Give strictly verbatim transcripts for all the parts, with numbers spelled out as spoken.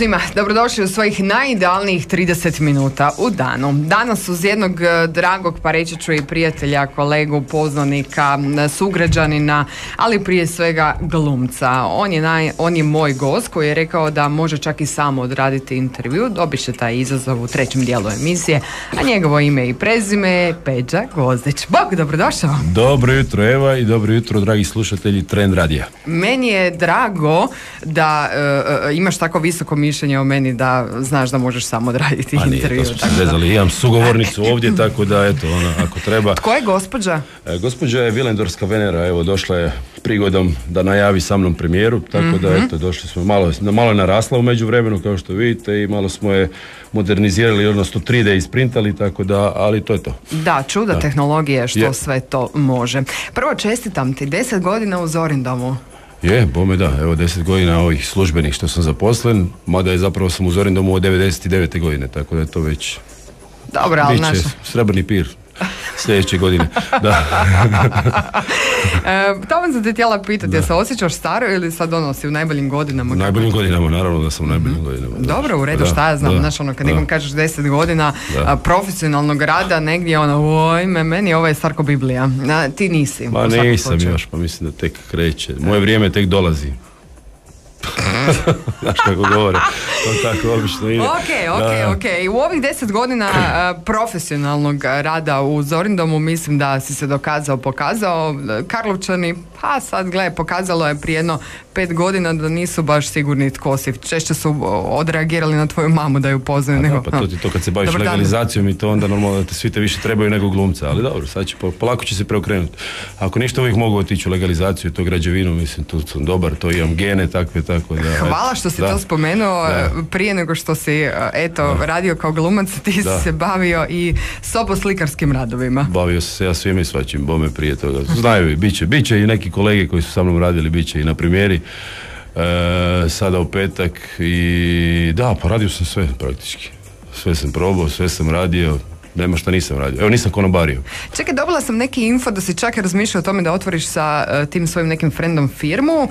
svima, dobrodošli u svojih najidealnijih trideset minuta u danu. Danas uz jednog dragog, pa reći ću i prijatelja, kolegu, poznanika, sugrađanina, ali prije svega glumca. On je, naj, on je moj gost koji je rekao da može čak i samo odraditi intervju. Dobit će taj izazov u trećem dijelu emisije, a njegovo ime i prezime je Peđa Gvozdić. Bog, dobrodošao. Dobro jutro Eva i dobro jutro dragi slušatelji Trend radija. Meni je drago da uh, imaš tako visoko mišljenje o meni da znaš da možeš samo odraditi A intervju. Nije, to smo se vezali. Imam sugovornicu ovdje, tako da eto, ona, ako treba. Tko je gospođa? E, gospođa je Vilendorska Venera, evo, došla je prigodom da najavi sa mnom premijeru, tako mm-hmm. da eto, došli smo, malo, malo je narasla u međuvremenu, kao što vidite, i malo smo je modernizirali, odnosno tri D isprintali, tako da, ali to je to. Da, čuda da. Tehnologije, što je. Sve to može. Prvo čestitam ti, deset godina u Zorindomu. Je, bome da, evo deset godina ovih službenih što sam zaposlen, mada je zapravo sam u Zorindomu od devedeset devete godine, tako da je to već dobro, ali naša srebrni pir sljedeće godine. Da. e, to vam sam te htjela pitati, ja se osjećaš staro ili sad donosi u najboljim godinama? U najboljim godinama, naravno da sam u najboljim mm-hmm. godinama. Da. Dobro, u redu, da, šta ja znam, znaš ono, kad nekom kažeš deset godina a, profesionalnog rada, negdje ono, ojme, meni ovo je Starko Biblija. A, ti nisi. Ma nisam još, pa mislim da tek kreće. Moje vrijeme tek dolazi. Znaš kako govore, to tako obično ide. Ok, ok, ok. U ovih deset godina uh, profesionalnog rada u Zorindomu mislim da si se dokazao, pokazao. Karlovčani, pa sad gledaj, pokazalo je prije jedno pet godina da nisu baš sigurni tko si. Češće su odreagirali na tvoju mamu da ju poznaju. Nego, da, pa to ti to kad se baviš dobar legalizacijom dan. I to onda normalno da te svi te više trebaju nego glumca, ali dobro, sad će, polako će se preokrenuti. Ako ništa uvijek mogu otići u legalizaciju i to građevinu, mislim, tu sam dobar, to imam gene, takve, tako da. Hvala što si da. to spomenuo, da. Prije nego što si, eto, da. radio kao glumac, ti da. si se bavio i soboslikarskim radovima. Bavio sam se ja svime i svačim, bome prije toga. Znaju, bit će, bit će i neki kolege koji su sa mnom radili, bit će i na premijeri. E, sada u petak i da, pa radio sam sve praktički. Sve sam probao, sve sam radio. Nema šta nisam radio. Evo, nisam konobario. Čekaj, dobila sam neki info da si čak razmišljao o tome da otvoriš sa uh, tim svojim nekim frendom firmu uh,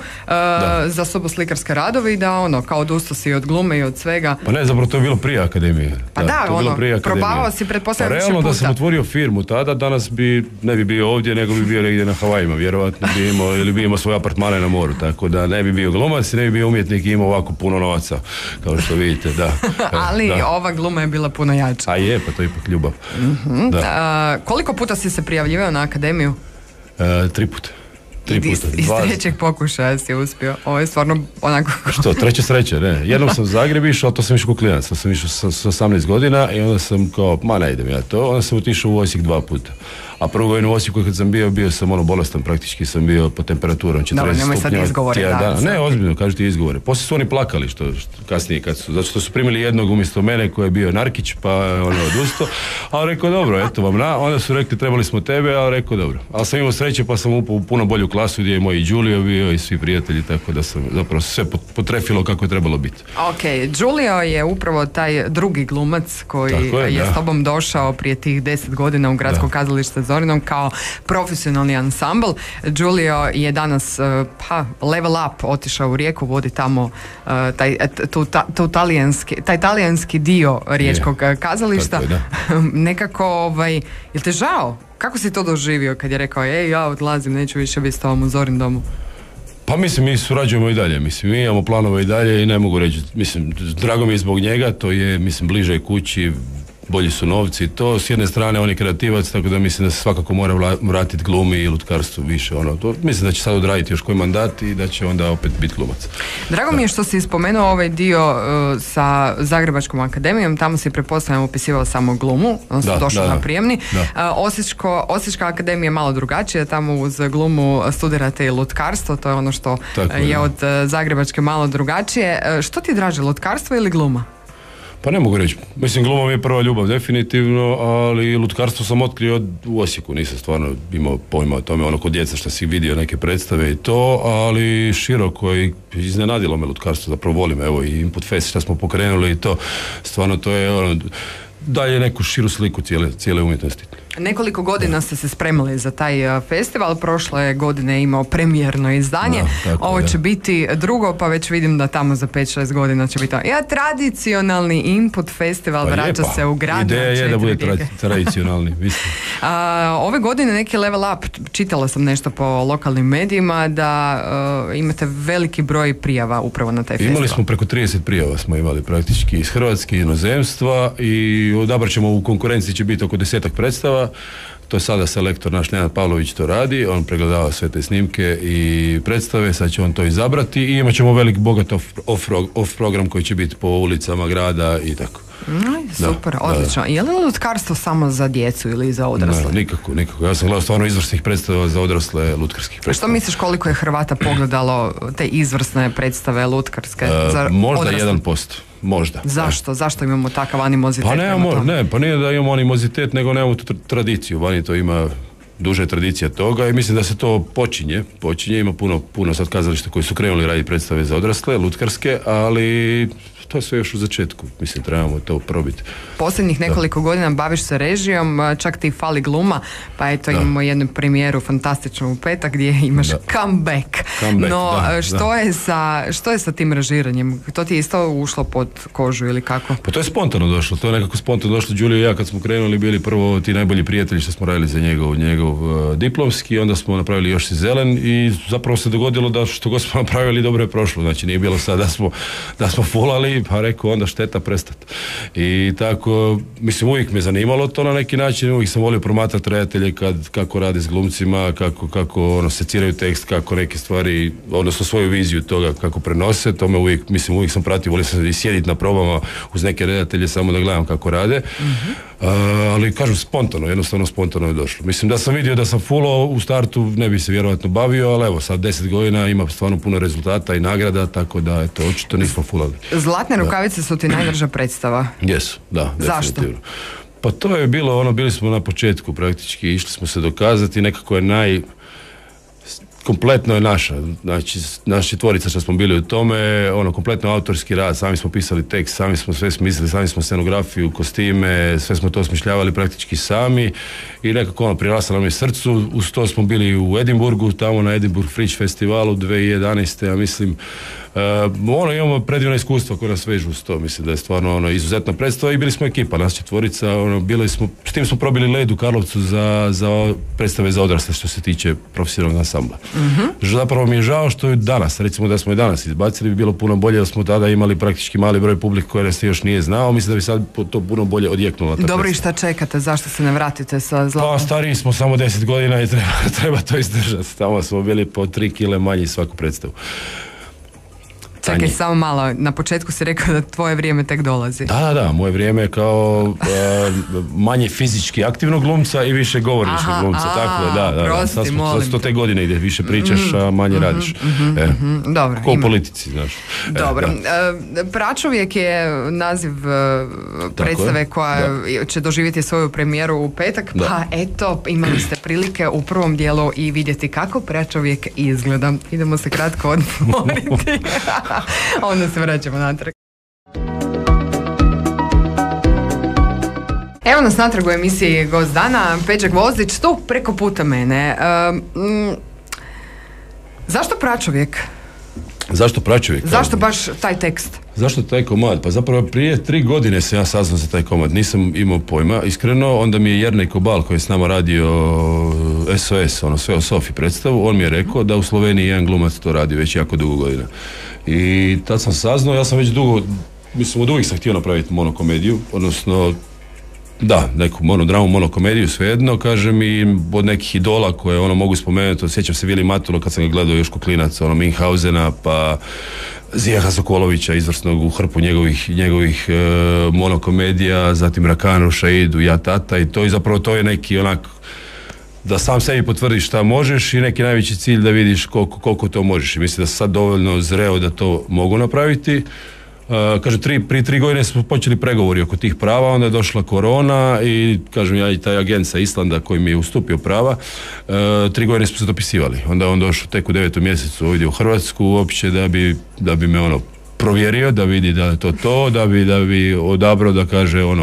za soboslikarske radove i da ono, kao odustao si od glume i od svega. Pa ne, zapravo to je bilo prije akademije. Pa da, da ono, probavao si pretpostavljam više puta. Pa realno da sam otvorio firmu tada, danas bi, ne bi bio ovdje, nego bi bio negdje na Havajima, vjerojatno bi imao, ili bi imao svoje apartmane na moru, tako da ne bi bio glumac i ne bi bio umjetnik i imao ovako puno novaca, kao što vidite, da. Ali da. Ova gluma je bila puno jača. A je, pa to je ipak ljubav. Mm-hmm. Da. Uh, koliko puta si se prijavljivao na akademiju? Uh, tri puta. Tri I puta. iz trećeg pokušaja si uspio. Ovo je stvarno onako... Što, treće sreće, ne. Jednom sam u Zagreb išao, to sam išao ko klinac. To sam išao sa, sa osamnaest godina i onda sam kao, ma ne idem ja to. Onda sam otišao u Osijek dva puta. A prvu godinu u Osijeku kad sam bio, bio sam ono bolestan, praktički sam bio po temperaturom četrdeset stupnjeva. Dobro, nemoj sad izgovore. Da, dana. Ne, ozbiljno, kažu ti izgovore. Poslije su oni plakali, što, što kasnije, kad su, zato što su primili jednog umjesto mene koji je bio Narkić, pa on je odustao. A rekao, dobro, eto vam na. Onda su rekli, trebali smo tebe, a rekao, dobro. Ali sam imao sreće, pa sam upao u puno bolju klasu gdje je moj i Giulio bio i svi prijatelji, tako da sam zapravo sve potrefilo kako je trebalo biti. Ok, Giulio je upravo taj drugi glumac koji je, je s tobom došao prije tih deset godina u Gradsko kazalište Zorinom kao profesionalni ansambl. Giulio je danas pa, level up, otišao u Rijeku, vodi tamo uh, taj, tu, ta, tu talijanski, taj talijanski dio riječkog je. Kazališta. Je, nekako, ovaj, jel te žao? Kako si to doživio kad je rekao, ej, ja odlazim, neću više biti s tobom u Zorindomu? Pa mislim, mi surađujemo i dalje, mislim, mi imamo planove i dalje i ne mogu reći, mislim, drago mi je zbog njega, to je, mislim, bliže kući, bolji su novci, to s jedne strane on je kreativac, tako da mislim da se svakako mora vratiti glumi i lutkarstvu više, ono, to, mislim da će sad odraditi još koji mandat i da će onda opet biti glumac. Drago da. mi je što si spomenuo ovaj dio uh, sa Zagrebačkom akademijom, tamo si pretpostavljam upisivao samo glumu, odnosno došao na prijemni. Uh, Osječko, Osječka akademija je malo drugačija, tamo uz glumu studirate i lutkarstvo, to je ono što tako, je da. od uh, Zagrebačke malo drugačije. Uh, što ti je draže, lutkarstvo ili gluma? Pa ne mogu reći, mislim, gluma mi je prva ljubav definitivno, ali lutkarstvo sam otkrio u Osijeku, nisam stvarno imao pojma o tome, ono kod djeca što si vidio neke predstave i to, ali široko i iznenadilo me lutkarstvo, zapravo volim, evo i Input Fest što smo pokrenuli i to, stvarno to je ono, daje neku širu sliku cijele, cijele umjetnosti. Nekoliko godina ste se spremili za taj festival, prošle godine je imao premijerno izdanje, da, tako, ovo će da. biti drugo, pa već vidim da tamo za pet šest godina će biti ja, tradicionalni Input festival, pa vraća lijepa. se u grad. Ideja je da bude tra- tradicionalni, mislim. A, ove godine neki level up, čitala sam nešto po lokalnim medijima da uh, imate veliki broj prijava upravo na taj festival. Imali smo preko trideset prijava smo imali praktički iz Hrvatske i inozemstva i odabrat ćemo, u konkurenciji će biti oko desetak predstava. To je sada selektor naš Nenad Pavlović to radi, on pregledava sve te snimke i predstave, sad će on to izabrati i imat ćemo velik bogat off, off, off program koji će biti po ulicama grada i tako. Aj, super, da, odlično. Da. Je li lutkarstvo samo za djecu ili za odrasle? Ne, nikako, nikako. Ja sam gledao stvarno izvrsnih predstava za odrasle lutkarskih predstava. Što misliš koliko je Hrvata pogledalo te izvrsne predstave lutkarske? E, za možda odrasle? jedan posto. Možda. Zašto? Da. Zašto imamo takav animozitet? Pa nemamo, ne, pa nije da imamo animozitet, nego nemamo tu tradiciju. Vani to ima duže tradicija toga i mislim da se to počinje. Počinje, ima puno, puno sad kazališta koji su krenuli raditi predstave za odrasle, lutkarske, ali to je sve još u začetku. Mislim, trebamo to probiti. Posljednjih nekoliko da. godina baviš se režijom, čak ti fali gluma, pa eto da. imamo jednu premijeru fantastičnu u petak gdje imaš da. comeback. comeback. No, da, što, da. Je sa, što je sa tim režiranjem? To ti je isto ušlo pod kožu ili kako? Pa to je spontano došlo. To je nekako spontano došlo. Đulio i ja kad smo krenuli bili prvo ti najbolji prijatelji što smo radili za njegov, njegov uh, diplomski, onda smo napravili Još si zelen i zapravo se dogodilo da što god smo napravili dobro je prošlo. Znači nije bilo sad da smo, da smo fulali, pa rekao onda šteta prestati. I tako, mislim, uvijek me zanimalo to na neki način, uvijek sam volio promatrati redatelje kad, kako rade s glumcima, kako, kako ono, seciraju tekst, kako neke stvari, odnosno svoju viziju toga kako prenose, to me uvijek, mislim, uvijek sam pratio, volio sam i sjediti na probama uz neke redatelje samo da gledam kako rade. Mm-hmm. Uh, ali kažem spontano, jednostavno spontano je došlo. Mislim da sam vidio da sam fulao u startu, ne bi se vjerojatno bavio, ali evo sad deset godina ima stvarno puno rezultata i nagrada, tako da eto, očito nismo fulali. Zlatne rukavice su ti najdraža predstava? Jesu, da, Zašto? definitivno. Pa to je bilo, ono, bili smo na početku praktički, išli smo se dokazati, nekako je naj... kompletno je naša, znači naša četvorica što smo bili u tome, ono, kompletno autorski rad, sami smo pisali tekst, sami smo sve smislili, sami smo scenografiju, kostime, sve smo to osmišljavali praktički sami i nekako ono, priraslo nam je srcu, uz to smo bili u Edinburgu, tamo na Edinburgh Fringe festivalu dvije tisuće jedanaeste. ja mislim, Uh, ono, imamo predivna iskustva koja nas vežu uz to, mislim da je stvarno ono, izuzetna predstava i bili smo ekipa, nas četvorica, ono, bili smo, s tim smo probili led u Karlovcu za, za predstave za odrasle što se tiče profesionalnog ansambla. Mm-hmm. Zapravo mi je žao što je danas, recimo da smo je danas izbacili, bi bilo puno bolje da smo tada imali praktički mali broj publike koja nas još nije znao, mislim da bi sad to puno bolje odjeknula. Dobro, i šta čekate, zašto se ne vratite sa zlatom? Pa stariji smo samo deset godina i treba, treba to izdržati, tamo smo bili po tri kile manji svaku predstavu. Čekaj, samo malo, na početku si rekao da tvoje vrijeme tek dolazi. Da, da, da, moje vrijeme je kao uh, manje fizički aktivnog glumca i više govorničkog glumca, a, tako je, da, da, prosti, sad, smo, sad to te godine ide, više pričaš, mm, a manje mm, radiš. Mm, e, mm, dobro. Ko u politici, znaš. Dobro, e, Pračovjek je naziv predstave je, koja da. će doživjeti svoju premijeru u petak, da. pa eto, imali ste prilike u prvom dijelu i vidjeti kako Pračovjek izgleda. Idemo se kratko odmoriti. Onda se vraćamo natrag. Evo nas natrag u emisiji Gost dana, Peđa Gvozdić, tu preko puta mene. Um, zašto Pračovjek? Zašto Pračovjek? Zašto baš taj tekst? Zašto taj komad? Pa zapravo prije tri godine se ja saznao za taj komad. Nisam imao pojma, iskreno. Onda mi je Jernej Kobal koji je s nama radio S O S, ono sve o Sofi predstavu, on mi je rekao da u Sloveniji jedan glumac to radi već jako dugo godina. I tad sam saznao, ja sam već dugo, mislim od uvijek sam htio napraviti monokomediju, odnosno da, neku monodramu, monokomediju, svejedno, kažem, i od nekih idola koje ono mogu spomenuti, sjećam se Vili Matulo kad sam ga gledao još ko klinac, ono Minhausena, pa Zijaha Sokolovića, izvrsnog u hrpu njegovih, njegovih e, monokomedija, zatim Rakanu, Šaidu, Ja tata, i to i zapravo to je neki onak da sam sebi potvrdiš šta možeš i neki najveći cilj da vidiš koliko, koliko to možeš. I mislim da sam sad dovoljno zreo da to mogu napraviti. Uh, kaže, tri, prije tri godine smo počeli pregovori oko tih prava, onda je došla korona i kažem ja i taj agent sa Islanda koji mi je ustupio prava, uh, tri godine smo se dopisivali. Onda on došao tek u devetom mjesecu ovdje u Hrvatsku uopće da bi, da bi me ono provjerio, da vidi da je to to, da bi, da bi odabrao da kaže ono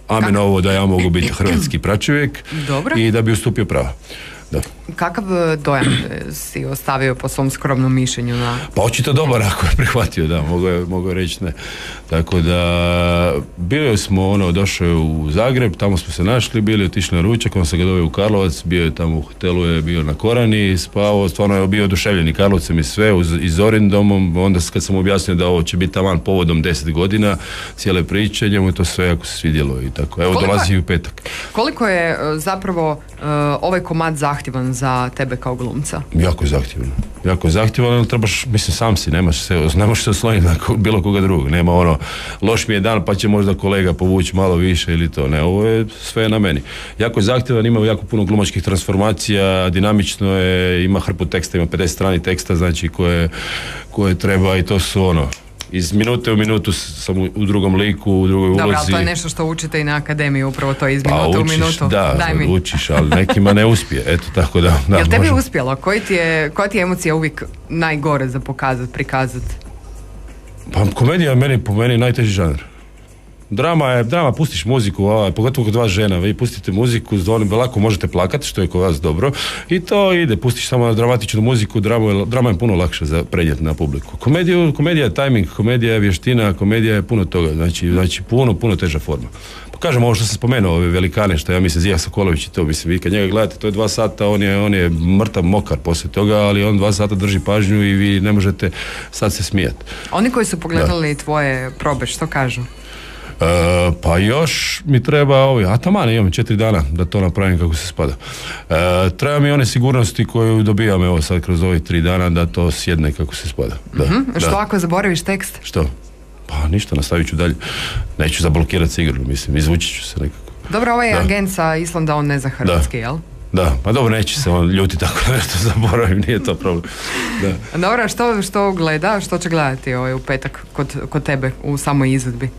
amenovo da ja mogu biti hrvatski pračovjek. Dobro. I da bi ustupio prava. Da. Kakav dojam si ostavio po svom skromnom mišljenju na... Pa očito dobar ako je prihvatio, da, mogu je, mogu reći ne. Tako da, bili smo, ono, došao je u Zagreb, tamo smo se našli, bili otišli na ručak, on se ga doveo u Karlovac, bio je tamo u hotelu, je bio na Korani, spavao, stvarno je bio oduševljen i Karlovcem i sve, uz, i Zorindomom, onda kad sam objasnio da ovo će biti taman povodom deset godina, cijele priče, njemu je to sve jako se svidjelo i tako. Evo, koliko dolazi i u petak. Koliko je zapravo uh, ovaj komad zahtjevan za tebe kao glumca? Jako je zahtjevan. Jako je zahtjevan, ali trebaš, mislim, sam si, nemaš se, ne možeš se osloniti na bilo koga drugog. Nema ono, loš mi je dan, pa će možda kolega povući malo više ili to. Ne, ovo je sve na meni. Jako je zahtjevan, ima jako puno glumačkih transformacija, dinamično je, ima hrpu teksta, ima pedeset strani teksta, znači koje, koje treba i to su ono, iz minute u minutu sam u drugom liku, u drugoj ulozi. Dobro, ali to je nešto što učite i na akademiji, upravo to iz minute pa, učiš, u minutu. Da, Daj mi. učiš, ali nekima ne uspije. Eto, tako da, da, jel tebi možem. uspjelo? Koji ti je, koja ti je emocija uvijek najgore za pokazati, prikazati? Pa komedija je meni, po meni najteži žanr. Drama je, drama, pustiš muziku, ovaj, pogotovo kod vas žena, vi pustite muziku, zvonim, lako možete plakati, što je kod vas dobro, i to ide, pustiš samo dramatičnu muziku, drama je, drama je puno lakše za prenijeti na publiku. Komediju, komedija je tajming, komedija je vještina, komedija je puno toga, znači, znači puno, puno teža forma. Pa kažem, ovo što sam spomenuo, ove velikane, što ja mislim Zija Sokolović i to, mislim, vi kad njega gledate, to je dva sata, on je, on je mrtav mokar poslije toga, ali on dva sata drži pažnju i vi ne možete sad se smijati. Oni koji su pogledali da. tvoje probe, što kažu? Uh, pa još mi treba ovi, a taman imam četiri dana da to napravim kako se spada. Uh, treba mi one sigurnosti koju dobijam evo sad kroz ovih tri dana da to sjedne kako se spada. Da, mm-hmm. Što da. ako zaboraviš tekst? Što? Pa ništa, nastavit ću dalje. Neću zablokirati se igru, mislim, izvući ću se nekako. Dobro, ovaj da. agent sa Islanda, on ne zna hrvatski, da. jel? Da, pa dobro, neće se on ljuti tako nešto zaboravim, nije to problem. Da. Dobro, što, što gleda, što će gledati ovaj, u petak kod, kod tebe u samoj izvedbi?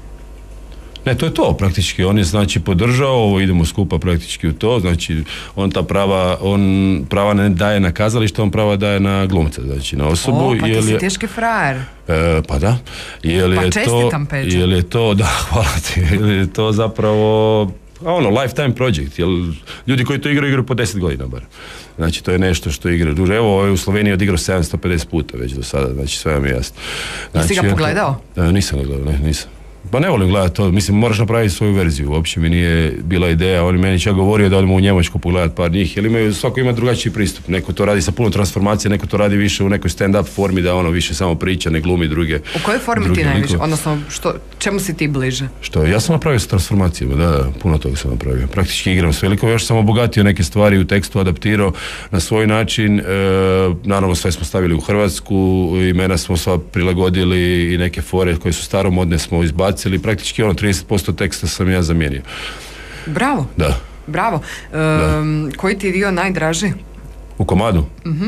Ne, to je to praktički, on je znači podržao, ovo idemo skupa praktički u to, znači on ta prava, on prava ne daje na kazalište, on prava daje na glumca, znači na osobu. O, pa ti si je, teški frajer. E, pa da. Jel pa je čestitam, to, jel je to, da, hvala ti, jel je to zapravo, a ono, lifetime project, jel, ljudi koji to igraju, igraju po deset godina bar. Znači to je nešto što igra duže. Evo, ovaj u Sloveniji odigrao sedamsto pedeset puta već do sada, znači sve vam je jasno. Znači, jesi ga pogledao? To, e, nisam ga gledao, ne, nisam. Pa ne volim gledati to, mislim moraš napraviti svoju verziju, uopće mi nije bila ideja, on meni čak govorio da odemo u Njemačku pogledati par njih, jer imaju, svako ima drugačiji pristup, neko to radi sa puno transformacije, neko to radi više u nekoj stand-up formi, da ono više samo priča, ne glumi druge. U kojoj formi ti najviše, odnosno što, čemu si ti bliže? Što, ja sam napravio s transformacijama, da, da, puno toga sam napravio, praktički igram s veliko, još sam obogatio neke stvari u tekstu, adaptirao na svoj način, e, naravno sve smo stavili u Hrvatsku, imena smo sva prilagodili i neke fore koje su staromodne smo izbacili, ili praktički ono trideset posto teksta sam ja zamijenio. Bravo. Da. Bravo. E, da. Koji ti je dio najdraži? U komadu? Mhm.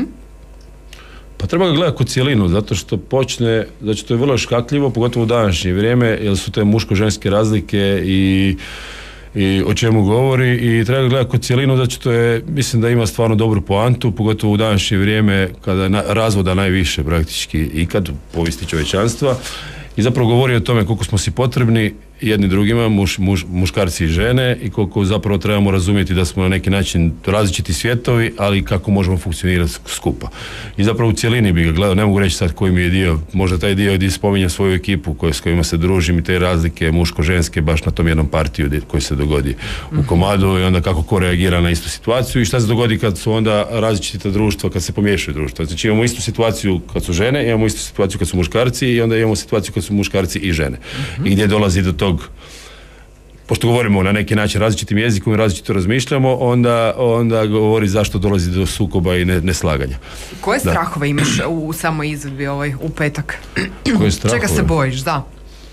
Pa treba ga gledati kod cijelinu, zato što počne, znači to je vrlo škakljivo, pogotovo u današnje vrijeme, jer su te muško-ženske razlike i i o čemu govori i treba ga gledati kod cijelinu, znači to je, mislim da ima stvarno dobru poantu, pogotovo u današnje vrijeme kada je na, razvoda najviše praktički ikad u povijesti čovječanstva. I zapravo govori o tome koliko smo si potrebni jedni drugima, muš, muš, muškarci i žene, i koliko zapravo trebamo razumjeti da smo na neki način različiti svjetovi, ali kako možemo funkcionirati skupa. I zapravo u cjelini bi ga gledao, ne mogu reći sad koji mi je dio, možda taj dio gdje spominja svoju ekipu koj, s kojima se družim i te razlike muško-ženske baš na tom jednom partiju koji se dogodi mm-hmm. u komadu i onda kako ko reagira na istu situaciju i šta se dogodi kad su onda različita društva, kad se pomiješaju društva. Znači imamo istu situaciju kad su žene, imamo istu situaciju kad su muškarci i onda imamo situaciju kad su muškarci i žene. Mm-hmm. I gdje dolazi do tog, pošto govorimo na neki način različitim jezikom i različito razmišljamo, onda, onda govori zašto dolazi do sukoba i ne, neslaganja. Koje da. strahove imaš u samoj izvedbi ovaj, u petak? Koje strahove? Čega se bojiš, da?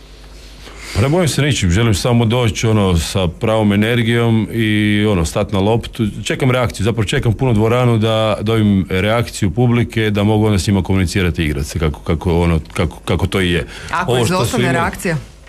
Pa ne bojim se ničim, želim samo doći ono, sa pravom energijom i ono, stati na loptu. Čekam reakciju, zapravo čekam puno dvoranu da dobim reakciju publike, da mogu onda s njima komunicirati i igrati se kako, kako, ono, kako, kako to i je. Ako je izostane reakcija?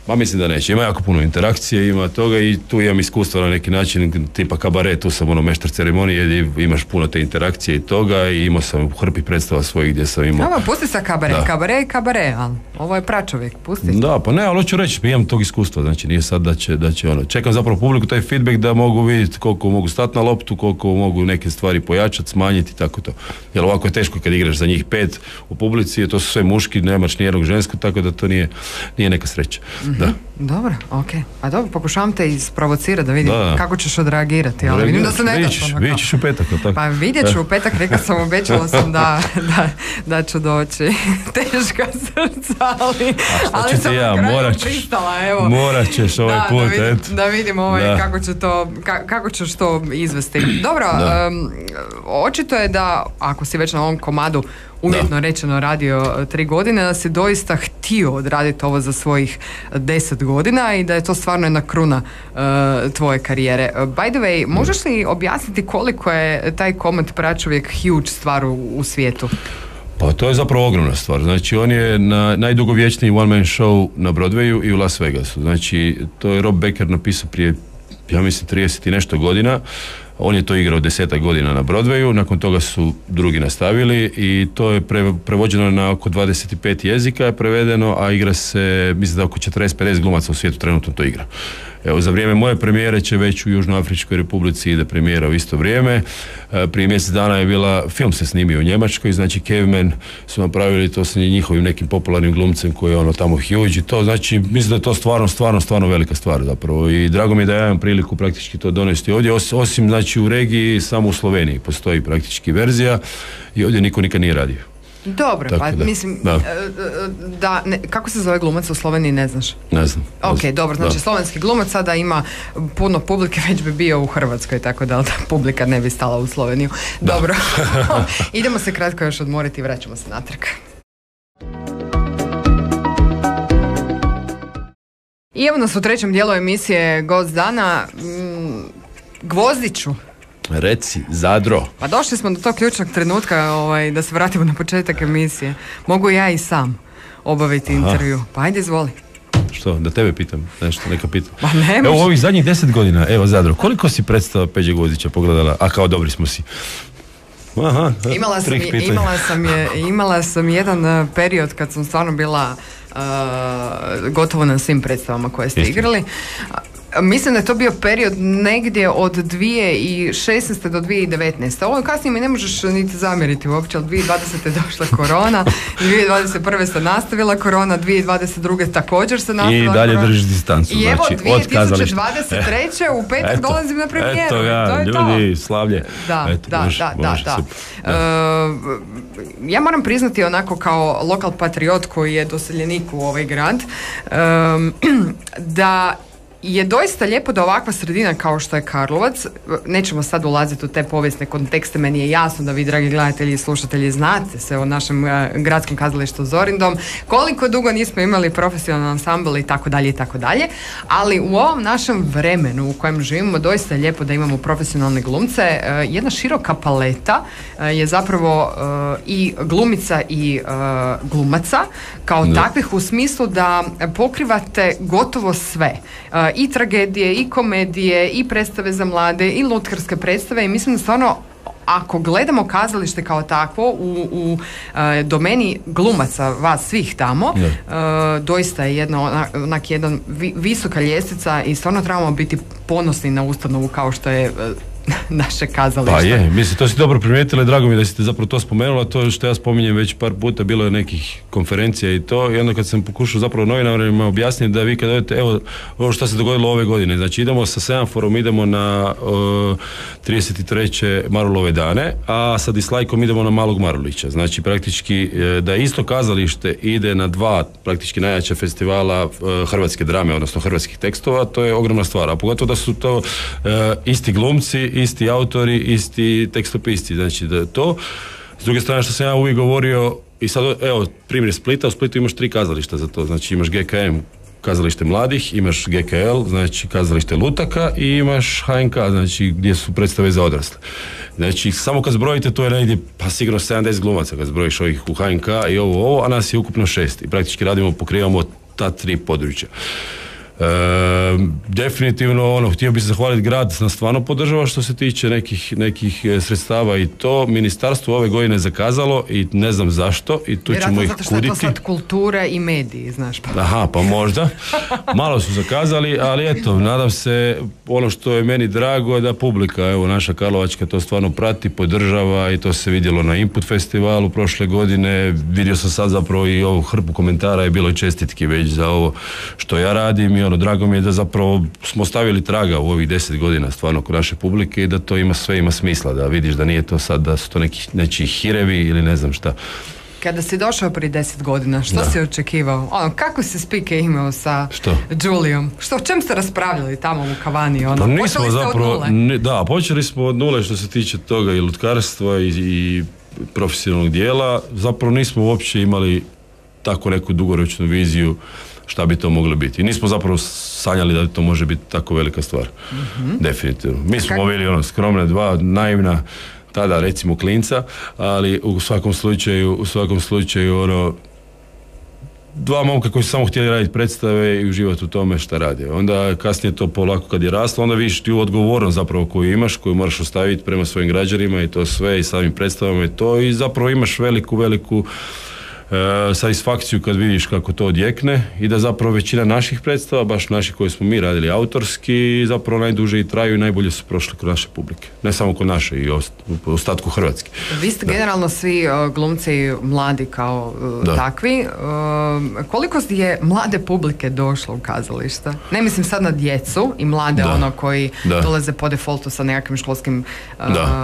Pa mislim da neće. Ima jako puno interakcije, ima toga i tu imam iskustva na neki način, tipa kabaret, tu sam ono meštar ceremonije gdje imaš puno te interakcije i toga i imao sam u hrpi predstava svojih gdje sam imao... Evo, pusti sa kabare, da. kabare i kabare, ali ovo je pračovjek, pusti. Da, pa ne, ali hoću reći, imam tog iskustva, znači nije sad da će, da će ono, čekam zapravo publiku taj feedback da mogu vidjeti koliko mogu stati na loptu, koliko mogu neke stvari pojačati, smanjiti i tako to. Jer ovako je teško kad igraš za njih pet u publici, to su sve muški, nemaš nijednog ženskog, tako da to nije, nije neka sreća. Mm-hmm. Da. Dobro, ok. A dobro, pokušavam te isprovocirati da vidim da. kako ćeš odreagirati, ali vidim da se ne daš. Vidjet ćeš u petak, tako? Pa vidjet ću u petak, rekla sam, obećala sam da, da, da ću doći. Teška srca, ali, ali sam ja, na kraju pristala, evo. Morat ćeš ovaj da, put, da vidim, et. da vidim ovaj, da. Kako, će to, ka, kako ćeš to izvesti. Dobro, um, očito je da, ako si već na ovom komadu uvjetno da. rečeno radio tri godine, da si doista htio odraditi ovo za svojih deset godina i da je to stvarno jedna kruna uh, tvoje karijere. By the way, možeš li objasniti koliko je taj komad Pračovjek huge stvar u, u svijetu? Pa to je zapravo ogromna stvar. Znači on je na najdugovječniji one man show na Broadwayu i u Las Vegasu. Znači to je Rob Becker napisao prije, ja mislim, trideset i nešto godina. On je to igrao desetak godina na Broadwayu, nakon toga su drugi nastavili i to je pre, prevođeno na oko dvadeset pet jezika je prevedeno, a igra se, mislim da oko četrdeset pedeset glumaca u svijetu trenutno to igra. Evo, za vrijeme moje premijere će već u Južnoafričkoj Republici ide premijera u isto vrijeme. E, prije mjesec dana je bila, film se snimio u Njemačkoj, znači Caveman su napravili to sa njihovim nekim popularnim glumcem koji je ono tamo huge i to, znači mislim da je to stvarno, stvarno, stvarno velika stvar zapravo i drago mi je da ja imam priliku praktički to donesti ovdje, Os, osim znači u regiji, samo u Sloveniji postoji praktički verzija i ovdje niko nikad nije radio. Dobro, tako pa da, mislim, da, da ne, kako se zove glumac u Sloveniji, ne znaš? Ne znam. Ok, znam. Dobro, znači da. Slovenski glumac sada ima puno publike, već bi bio u Hrvatskoj, tako da, da publika ne bi stala u Sloveniju. Da. Dobro, idemo se kratko još odmoriti i vraćamo se natrag. I evo nas u trećem dijelu emisije Gost dana, mm, Gvozdiću. Reci, Zadro. Pa došli smo do tog ključnog trenutka ovaj, da se vratimo na početak emisije. Mogu ja i sam obaviti Aha. intervju. Pa ajde, izvoli. Što, da tebe pitam nešto, neka pitam. Pa ne Evo u ovih zadnjih deset godina, evo Zadro, koliko si predstava Peđe Gvozdića pogledala, a kao dobri smo si? Aha, imala, sam, imala, sam je, imala sam jedan period kad sam stvarno bila uh, gotovo na svim predstavama koje ste Isti. igrali. Mislim da je to bio period negdje od dvije tisuće šesnaeste do dvije tisuće devetnaeste. Ovo kasnije mi ne možeš niti zamjeriti uopće, ali dvije tisuće dvadesete je došla korona, dvije tisuće dvadeset prve se nastavila korona, dvije tisuće dvadeset druge također se nastavila korona. I dalje držiš distancu. I evo, znači, dvije tisuće dvadeset treće u petak eto, dolazim na premijeru. Eto ga, to je ljudi, to. Slavlje. Da, eto, da, može, da, može, da, da. Uh, ja moram priznati onako kao lokal patriot koji je doseljenik u ovaj grad, um, da je doista lijepo da ovakva sredina kao što je Karlovac, nećemo sad ulaziti u te povijesne kontekste, meni je jasno da vi, dragi gledatelji i slušatelji, znate se o našem uh, gradskom kazalištu Zorindom, koliko dugo nismo imali profesionalan ansambl i tako dalje i tako dalje, ali u ovom našem vremenu u kojem živimo doista je lijepo da imamo profesionalne glumce. Uh, jedna široka paleta uh, je zapravo uh, i glumica i uh, glumaca kao no. takvih u smislu da pokrivate gotovo sve. Uh, i tragedije, i komedije, i predstave za mlade, i lutkarske predstave i mislim da stvarno ako gledamo kazalište kao takvo u, u uh, domeni glumaca, vas svih tamo, yeah. uh, doista je jedno, onak, onak jedan vi, visoka ljestvica i stvarno trebamo biti ponosni na ustanovu kao što je uh, naše kazalište. Pa je, mislim, to si dobro primijetila i drago mi da si te zapravo to spomenula, to što ja spominjem već par puta, bilo je nekih konferencija i to, i onda kad sam pokušao zapravo novinarima objasniti da vi kad odete, evo, ovo što se dogodilo ove godine, znači idemo sa semaforom, idemo na uh, trideset treće Marulove dane, a sa dislajkom idemo na Malog Marulića, znači praktički da isto kazalište ide na dva praktički najjača festivala uh, hrvatske drame, odnosno hrvatskih tekstova, to je ogromna stvar, a pogotovo da su to uh, isti glumci, isti autori, isti tekstopisci, znači da to. S druge strane što sam ja uvijek govorio i sad, evo, primjer Splita, u Splitu imaš tri kazališta za to, znači imaš G K M, kazalište mladih, imaš G K L, znači kazalište lutaka i imaš H N K, znači gdje su predstave za odrasle. Znači, samo kad zbrojite, to je negdje, pa sigurno sedamdeset glumaca kad zbrojiš ovih u H N K i ovo, ovo, a nas je ukupno šest i praktički radimo, pokrivamo ta tri područja. E, definitivno ono, htio bih se zahvaliti, grad nas stvarno podržava što se tiče nekih, nekih sredstava i to ministarstvo ove godine zakazalo i ne znam zašto i tu vjerojatno ćemo ih zato što kuditi. Je to sad kultura i mediji, znaš pa. Aha, pa možda. Malo su zakazali, ali eto, nadam se, ono što je meni drago je da publika, evo naša karlovačka to stvarno prati, podržava i to se vidjelo na Input festivalu prošle godine. Vidio sam sad zapravo i ovu hrpu komentara, je bilo i čestitki već za ovo što ja radim i ono, drago mi je da zapravo smo stavili traga u ovih deset godina stvarno kod naše publike i da to ima sve, ima smisla, da vidiš da nije to sad, da su to neki nečiji hirevi ili ne znam šta. Kada si došao prije deset godina, što da. si očekivao? Ono, kako si spike imao sa što? Julijom? Što, o čem ste raspravljali tamo u kavani? Ono? Pa nismo počeli zapravo, od nule? Ne, da, počeli smo od nule što se tiče toga i lutkarstva i, i profesionalnog dijela. Zapravo nismo uopće imali tako neku dugoročnu viziju šta bi to moglo biti. I nismo zapravo sanjali da to može biti tako velika stvar. Mm-hmm. Definitivno. Mi smo bili ono, skromne dva, naivna, tada recimo klinca, ali u svakom slučaju, u svakom slučaju ono, dva momka koji su samo htjeli raditi predstave i uživati u tome šta rade. Onda kasnije to polako kad je raslo, onda vidiš ti odgovornost zapravo koju imaš, koju moraš ostaviti prema svojim građanima i to sve i samim predstavama i to i zapravo imaš veliku, veliku E, satisfakciju kad vidiš kako to odjekne i da zapravo većina naših predstava, baš naših koje smo mi radili autorski, zapravo najduže i traju i najbolje su prošle kod naše publike. Ne samo kod naše i ost, u ostatku Hrvatske. Vi ste da. generalno svi uh, glumci mladi kao uh, takvi. Uh, koliko je mlade publike došlo u kazališta? Ne mislim sad na djecu i mlade da. ono koji da. dolaze po defaultu sa nekakvim školskim uh,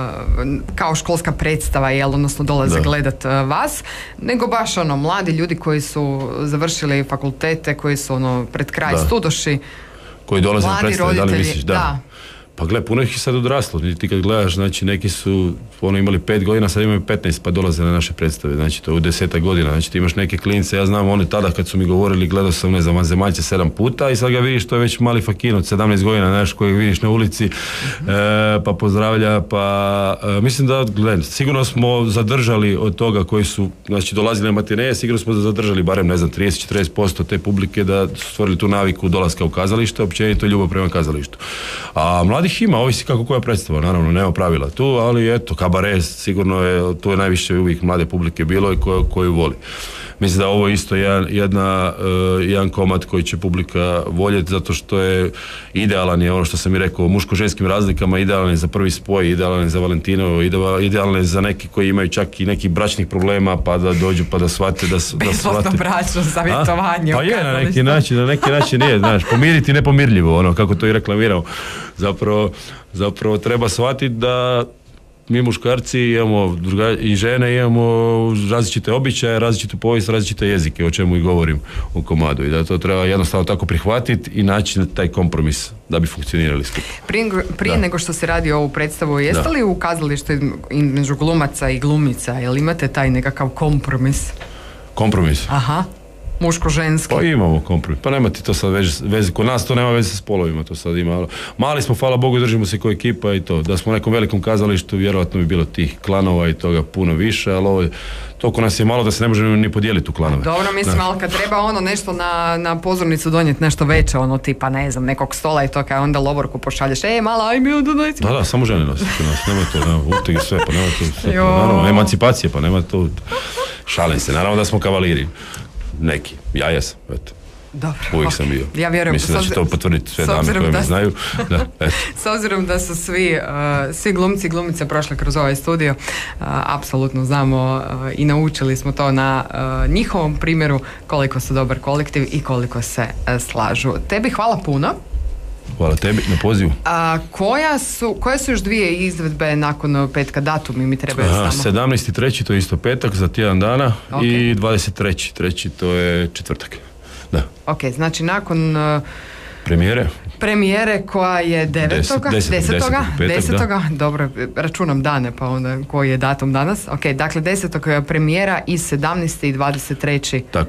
kao školska predstava, jel, odnosno dolaze da. gledat uh, vas, nego baš ono, mladi ljudi koji su završili fakultete, koji su ono, pred kraj da. studoši, koji dolaze na predstave, da li misliš? Da. da. Pa gle, puno ih je sad odraslo. Ti kad gledaš, znači neki su ono imali pet godina, sad imaju petnaest pa dolaze na naše predstave. Znači to je u desetak godina. Znači ti imaš neke klince, ja znam one tada kad su mi govorili, gledao sam, ne znam, Vanzemaljce sedam puta i sad ga vidiš, to je već mali fakin od sedamnaest godina, znaš, kojeg vidiš na ulici, mm-hmm. e, pa pozdravlja, pa e, mislim da, gledaj, sigurno smo zadržali od toga koji su, znači dolazili na matineje, sigurno smo zadržali barem, ne znam, trideset do četrdeset posto te publike da su stvorili tu naviku dolaska u kazalište, općenito ljubav prema kazalištu. A mladi ima, ovisi kako koja predstava, naravno, nema pravila tu, ali eto, kabare, sigurno je, tu je najviše uvijek mlade publike bilo i koju, koju voli. Mislim da ovo isto jedan, jedna, uh, jedan komad koji će publika voljeti zato što je idealan je ono što sam i rekao, muško-ženskim razlikama, idealan je za prvi spoj, idealan je za Valentinovo, idealan je za neki koji imaju čak i nekih bračnih problema pa da dođu pa da shvate da, da besplatno bračno savjetovanje. Pa je, na neki način, na neki način nije, znaš, pomiriti nepomirljivo, ono, kako to i reklamirao. Zapravo, zapravo treba shvatiti da mi muškarci imamo druga, i žene imamo različite običaje, različitu povijest, različite jezike, o čemu i govorim u komadu i da to treba jednostavno tako prihvatiti i naći taj kompromis da bi funkcionirali skupo. Prije, prije nego što se radi ovu predstavu, jeste da. li u kazalištu između glumaca i glumica, jel imate taj nekakav kompromis? Kompromis? Aha. Muško-ženski. Pa imamo kompromis. Pa nema ti to sad veze, veze. Kod nas to nema veze sa spolovima, to sad ima. Mali smo, hvala Bogu, držimo se ko ekipa i to. Da smo u nekom velikom kazalištu, vjerojatno bi bilo tih klanova i toga puno više, ali ovo je, toliko nas je malo da se ne možemo ni podijeliti u klanove. Dobro, mislim, ali kad treba ono nešto na, na pozornicu donijeti nešto veće, ono tipa, ne znam, nekog stola i to kaj onda lovorku pošalješ, ej, mala, aj mi onda donijeti. Da, da, samo žene nositi nas, nema to, nema, utegi sve, pa nema to, sve, naravno, emancipacije, pa nema to, šalim se, naravno da smo kavaliri. Neki, ja jesam, eto. Dobro, uvijek okay. sam bio. Ja vjerujem, mislim da će to potvrditi sve dame koje me znaju. Da, s obzirom da su svi, uh, svi glumci i glumice prošli kroz ovaj studio, uh, apsolutno znamo uh, i naučili smo to na uh, njihovom primjeru koliko su dobar kolektiv i koliko se uh, slažu. Tebi hvala puno. Hvala tebi na pozivu. A koja su, koje su još dvije izvedbe nakon petka, datumi mi trebaju samo? sedamnaesti treći to je isto petak za tjedan dana okay. i dvadeset treći treći to je četvrtak. Da. Ok, znači nakon uh, premijere. Premijere koja je devetoga, desetoga, desetoga, dobro, računam dane pa onda koji je datum danas. Ok, dakle desetog premijera i sedamnaesti i dvadeset treći Tako je, da.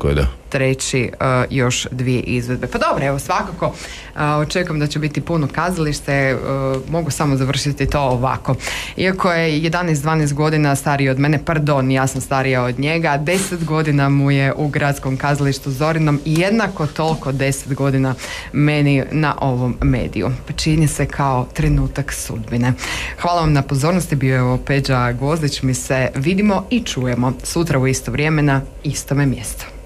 treći uh, još dvije izvedbe. Pa dobro, evo svakako uh, očekujem da će biti puno kazalište, uh, mogu samo završiti to ovako. Iako je jedanaest dvanaest godina stariji od mene, pardon, ja sam starija od njega, deset godina mu je u Gradskom kazalištu Zorinom i jednako toliko deset godina meni na ovom mediju. Pa čini se kao trenutak sudbine. Hvala vam na pozornosti, bio je ovo Peđa Gvozdić, mi se vidimo i čujemo sutra u isto vrijeme na istome mjestu.